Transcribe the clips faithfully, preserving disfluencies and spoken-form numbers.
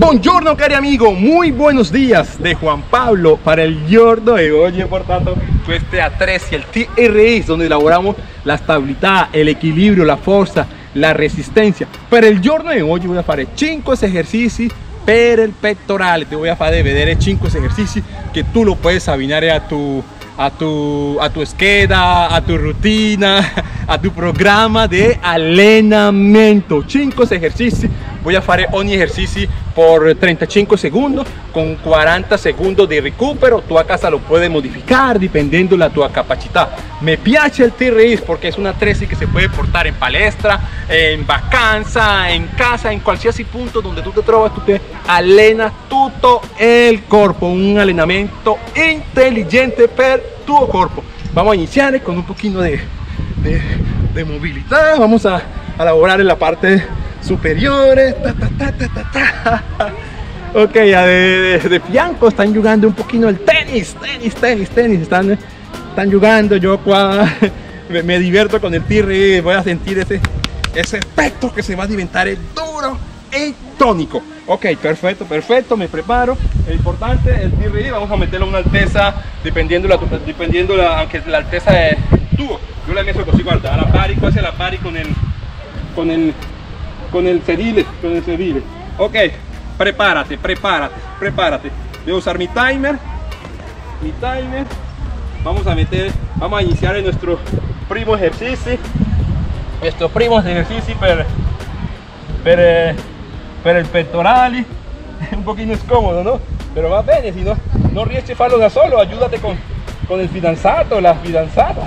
Buongiorno cari amigo, muy buenos días de Juan Pablo para el giorno de hoy. Portanto, questi attrezzi, il T R S, donde elaboramos la stabilità, el equilibrio, la forza, la resistencia. Per il giorno di oggi voy a fare cinque esercizi per il pettorale. Te voy a fare vedere cinque esercizi che tu lo puedes abbinare a tu a tu, a tu scheda, a tu rutina, a tu programma de allenamento. cinque esercizi, voy a fare ogni ejercicio por treintacinque segundos con cuarenta segundos de recupero. Tu a casa lo puedes modificar dependiendo de tu capacidad. Me piace el T R S porque es una attrezzi que se puede portar en palestra, en vacanza, en casa, en qualsiasi punto donde tú te trovas. Tu te allena tutto il corpo, un allenamento inteligente per tu corpo. Vamos a iniciar con un poquito de, de, de movilidad. Vamos a, a elaborar en la parte superior. Ta, ta, ta, ta, ta, ta. Ok, ya de, de, de fianco están jugando un poquito el tenis, tenis, tenis, tenis. Están, están jugando. Yo qua, me, me divierto con el T R. Voy a sentir ese, ese efecto que se va a diventare duro y tónico. Ok, perfecto, perfecto, me preparo. Es importante el T R. Vamos a meterlo a una alteza dependiendo la, dependiendo la, aunque la alteza del tubo. Yo la he messo così, guarda, a la pari, quasi a la pari con el, con el, con el sedile, con el sedile. Ok, prepárate, prepárate, prepárate. Voy a usar mi timer, mi timer. Vamos a meter, vamos a iniciar en nuestro primo ejercicio, nuestro primo ejercicio per, per, eh, per il pettorale. Un pochino scomodo, ¿no? Pero va bene, si no, no riesci a farlo da solo, ayúdate con, con el fidanzato, la fidanzata.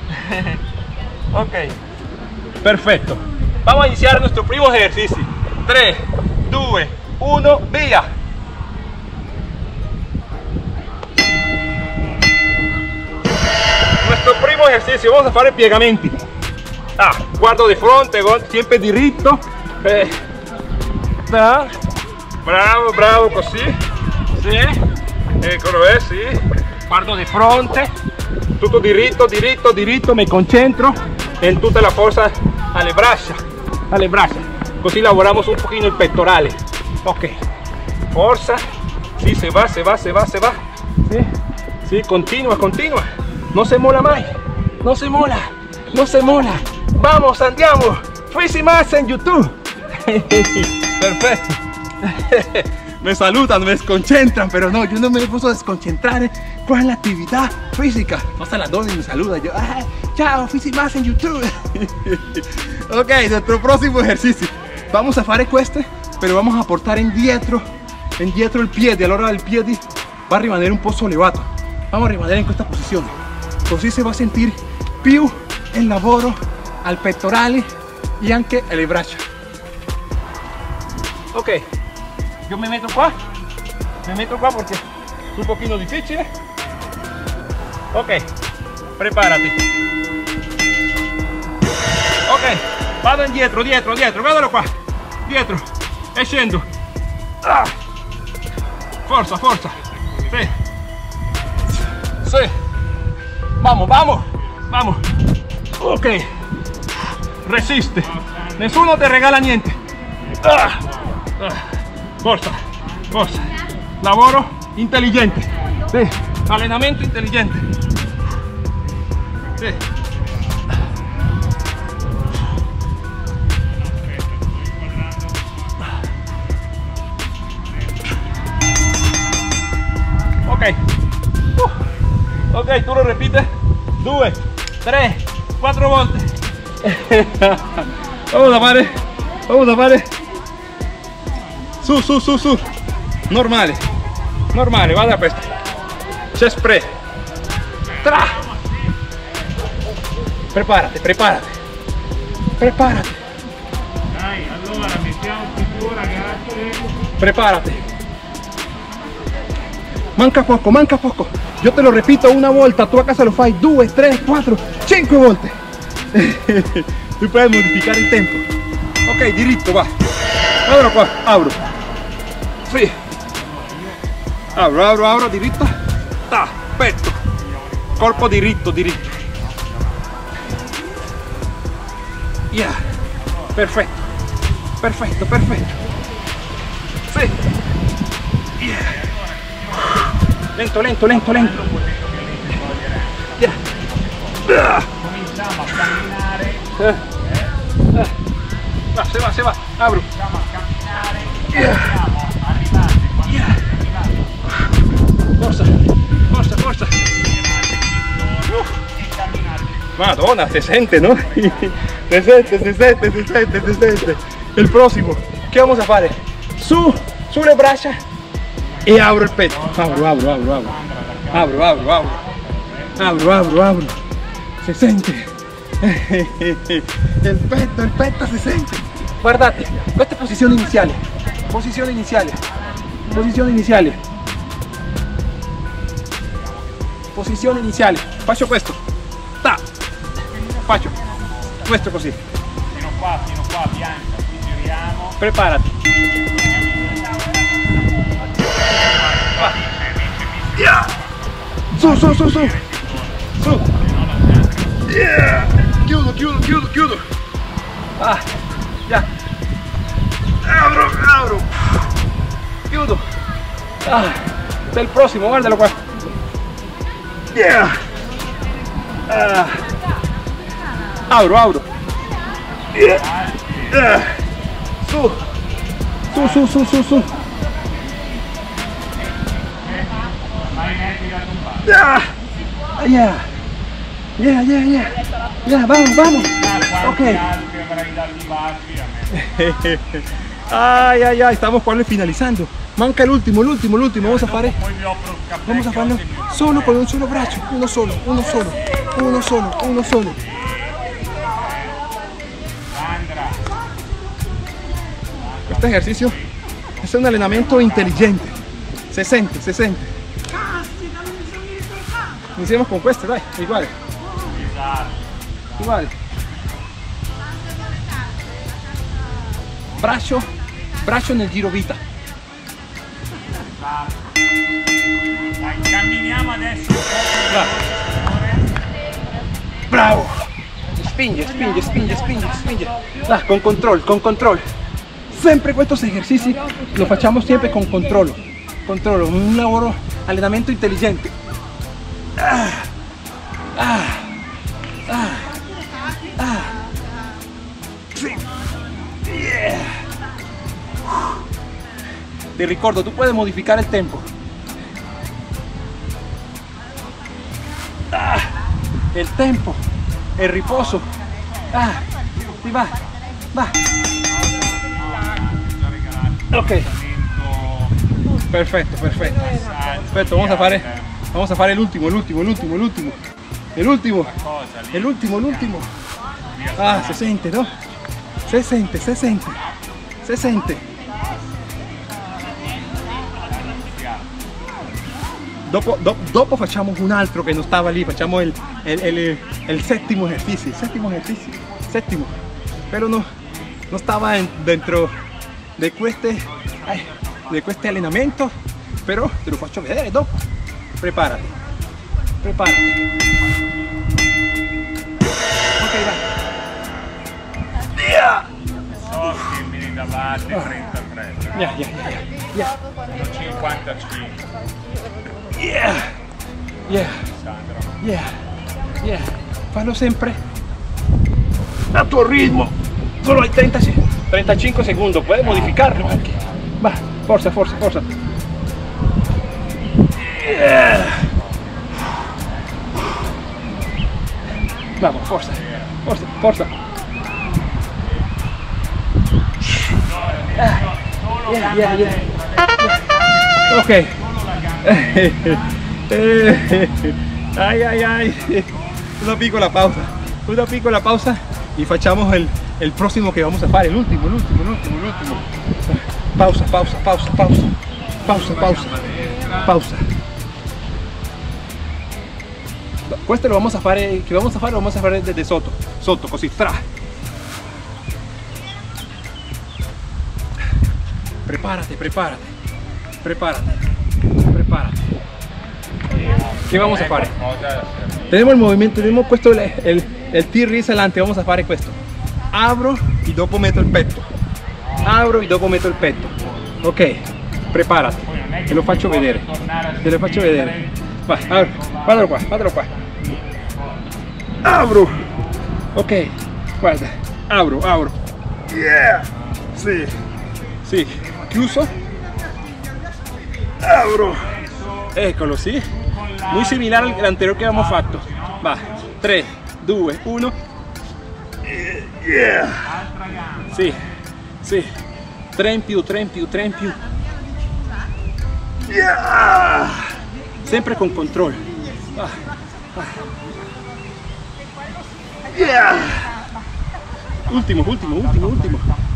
Ok, perfecto. Vamos a iniciar nuestro primo ejercicio. tres, dos, uno, via. Nuestro primo ejercicio, vamos a fare piegamenti. Ah, guardo di fronte, siempre diritto. Eh, da. Bravo, bravo, così. Sì. Eccolo, eh, sì. Guardo di fronte. Tutto diritto, diritto, diritto. Mi concentro en tutta la forza alle braccia. Alle braccia. Così lavoriamo un pochino il pettorale. Ok. Forza. Sì, se va, se va, se va, se va. Sì. Sì, continua, continua. No se mola mai. No se mola. No se mola. Vamos, andiamo. Fisi más en YouTube. Perfecto. Me saludan, me desconcentran, pero no, yo no me puedo desconcentrar con la actividad física. Hasta las dos y me saluda yo, ah, chao, Fisi más en YouTube. Ok, nuestro próximo ejercicio. Vamos a fare queste, pero vamos a portare indietro, indietro il piede. Allora il piede va a rimanere un po' sollevato. Vamos a rimanere in questa posizione. Così si va a sentir più il lavoro al pettorale e anche alle braccia. Ok. Yo me meto qua, me meto qua porque es un poquito difícil. Ok, prepárate. Ok, vado indietro, dietro, dietro, guardalo qua, dietro, e scendo. Ah. Forza, forza, sí, sí, vamos, vamos, vamos. Ok, resiste, nessuno te regala niente. Ah. Ah. Forza, forza, lavoro intelligente, sì. Allenamento intelligente, sì. Ok, uh. Ok, tu lo ripete due, tre, quattro volte. Vamos a fare, vamos a fare. Su, su, su, su. Normale. Normale, guarda questo. Chest press. Tra. Prepárate, prepárate. Prepárate. Dai, allora mettiamo sicura, grazie. Prepárate. Manca poco, manca poco. Yo te lo repito una volta, tu a casa lo fai due, tre, quattro, cinque volte. Tu puoi modificare il tempo. Ok, diritto, va. Guardalo qua, apro. Sì. Apro, apro, apro, diritta. Ta, petto. Corpo diritto, diritto. Yeah. Perfetto. Perfetto, perfetto. sì. Yeah. Lento, lento, lento, lento. Yeah. Cominciamo a camminare. Eh. Eh. Va, se va, se va. Abro. Cominciamo a camminare. Yeah. Siamo arrivati. Quando Yeah. siamo arrivati. Forza, forza, forza. Uh. E camminare. Madonna, se sente, ¿no? Se sente, se sente, se sente, se sente. El próximo, ¿qué vamos a hacer? Su, sulle braccia y abro el pecho. Abro, abro, abro, abro. Abro, abro, abro. Abro, abro, abro. Se sente. El petto, el petto se sente. Guardate, queste posizioni iniziali. Posizioni iniziali. Posizioni iniziali. Posizione iniziale. Faccio questo. Ta. Faccio questo così. Fino qua, fino qua, bianca. Qui giriamo. Preparati. Va. Yeah. Su, su, su, su. Su. Yeah. Chiudo, chiudo, chiudo, chiudo. Ah, ya. Abro, abro. Chiudo. Ah, del próximo, guárdalo qua. Yeah. Ah. Abro, abro. Yeah. Yeah. Su. Su, su, su, su, su. Yeah. Yeah. Yeah, yeah, yeah. Yeah, vamos, vamos. Ok. Ay, ay, ay, estamos quasi finalizando. Manca el último, el último, el último. Vamos a fare. Vamos a farlo solo con un solo braccio. Uno solo, uno solo, uno solo, uno solo. Este ejercicio es un entrenamiento inteligente. Se sente, se sente. Iniciemos con questo, dai, igual. Igual. Braccio, braccio nel giro vita. Dai, camminiamo adesso. Bravo. Bravo. Spinge, spinge, spinge, spinge, spinge. Ah, con control, con control. Sempre questi esercizi lo facciamo sempre con controllo. Controllo, un lavoro, allenamento intelligente. Ah, ah, ah, ah. Sì. Yeah. Ti ricordo, tu puoi modificare il tempo. Ah, il tempo, il riposo. Ah, si va, va. Ok. Perfecto, perfecto. Perfecto, vamos a fare, vamos a fare el último, el último, el último, el último. El último. El último, el último. Ah, se sente, ¿no? Se sente, se sente. Se sente. Dopo, do, dopo facciamo un altro che non stava lì, facciamo il, il, il, il settimo esercizio, settimo esercizio, settimo. Però no, non stava dentro di queste, eh, di questi allenamenti, però te lo faccio vedere dopo. Preparati, preparati. Ok, vai. Yeah. So che mi davate trentatré. Yeah, yeah, yeah, yeah. cinquantacinque. Yeah, yeah, yeah, yeah. Fallo sempre a tuo ritmo. Solo hai trenta, trentacinque secondi, puoi modificarlo anche. Va, forza, forza, forza. Yeah. Vamos, forza, forza, forza. Ah, yeah, yeah, yeah. Yeah. Ok. Ay, ay, ay. Una piccola pausa. Una piccola pausa y facciamo el, el próximo que vamos a fare. El último, el último, el último, el último. Pausa, pausa, pausa, pausa. Pausa, pausa. Pausa. Questo lo vamos a fare, che vamos a fare, lo vamos a fare desde sotto. Sotto, così, tra. Prepárate, prepárate. Prepárate. Prepárate. ¿Qué vamos a hacer? Tenemos el movimiento, tenemos puesto el, el, el T-Raise adelante, vamos a hacer esto. Abro y dopo metto il petto. Abro y dopo metto il petto. Ok, preparati, te lo faccio vedere, te lo faccio vedere. Va, apro, guardalo qua, guardalo qua. Apro. Ok, guarda, apro, apro. Yeah, sì, sì, chiuso. Apro. Eccolo, sì. Muy similar al anterior que habíamos fatto. Va, tre, due, uno. Yeah. Sì, sì. tre in più, tre in più, tre in più. Yeah. Sempre con controllo. Ah, ah. Yeah. Ultimo, ultimo, ultimo, ultimo.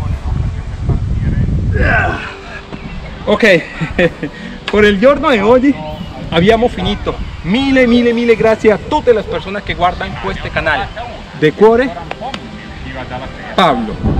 Yeah. Ok, por el giorno de hoy abbiamo finito. Mille, mille, mille grazie a tutte le persone che guardano questo canale. De cuore, Pablo.